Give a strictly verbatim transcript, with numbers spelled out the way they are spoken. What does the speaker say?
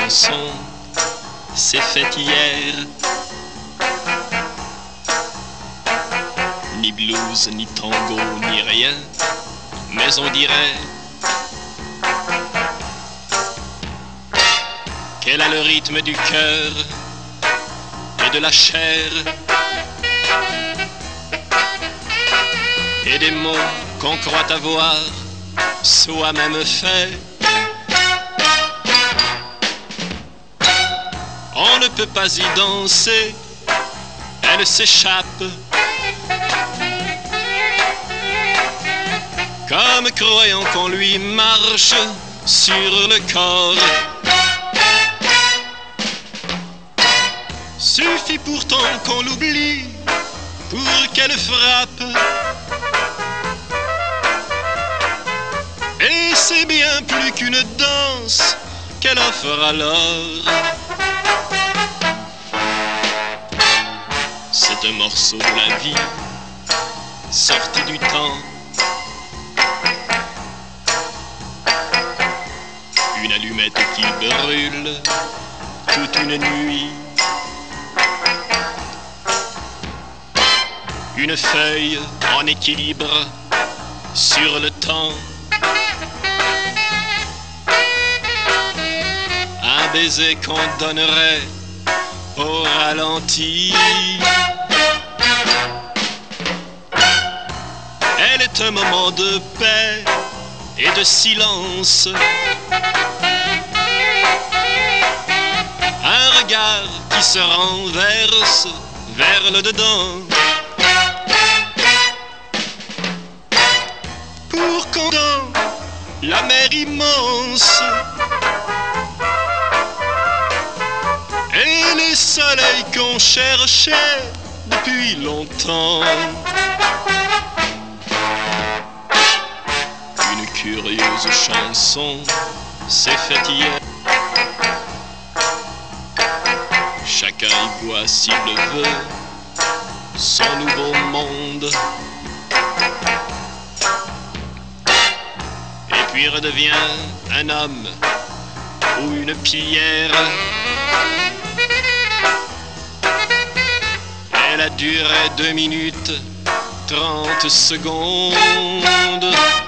chanson s'est faite hier. Ni blues, ni tango, ni rien, mais on dirait qu'elle a le rythme du cœur et de la chair et des mots qu'on croit avoir soi-même fait. On ne peut pas y danser, elle s'échappe comme croyant qu'on lui marche sur le corps. Suffit pourtant qu'on l'oublie pour qu'elle frappe. Et c'est bien plus qu'une danse qu'elle offre alors. C'est un morceau de la vie sorti du temps. Une allumette qui brûle toute une nuit. Une feuille en équilibre sur le temps. Un baiser qu'on donnerait au ralenti. Elle est un moment de paix et de silence. Un regard qui se renverse vers le dedans. Pour quand dans la mer immense et les soleils qu'on cherchait depuis longtemps. Une curieuse chanson s'est faite hier. Chacun y voit s'il le veut son nouveau monde. Et puis redevient un homme ou une pierre. Elle a duré deux minutes trente secondes.